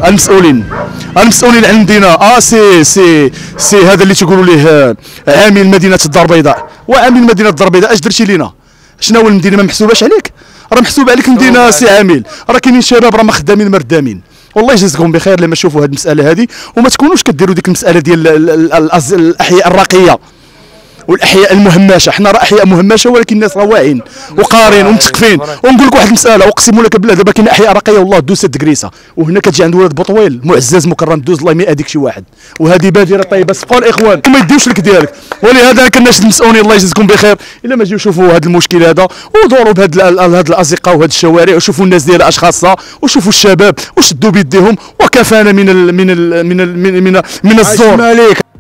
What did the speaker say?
المسؤولين عندنا سي هذا اللي تيقولوا ليه عامل مدينه الدار البيضاء. وعامل مدينه الدار البيضاء اش درتي لينا؟ شنو هو المدينه ما محسوباش عليك؟ راه محسوبه عليك المدينه سي عامل. راه كاينين شباب راه ما خدامين مردامين. والله يجازيكم بخير لما تشوفوا هذه المساله هذه وما تكونوش كديروا ديك المساله ديال الاحياء الراقيه والاحياء المهمشه. حنا راه احياء مهمشه ولكن الناس راه واعيين وقارين ومثقفين. ونقول لك واحد المساله اقسم لك بالله دابا كاين احياء راقيه والله دوز دكريسه وهنا كتجي عند ولاد بوطويل معزز مكرم دوز الله 100 ديك شي واحد وهذه بادره طيبه. صفقوا الاخوان وما يديوش لك ديالك. ولهذا كناشد المسؤولين الله يجزيكم بخير الا ما جيو يشوفوا هذا المشكل هذا ودوروا بهاد الازقه وهاد الشوارع وشوفوا الناس ديال اشخاصها وشوفوا الشباب وشدوا بيديهم وكفانا من الزور.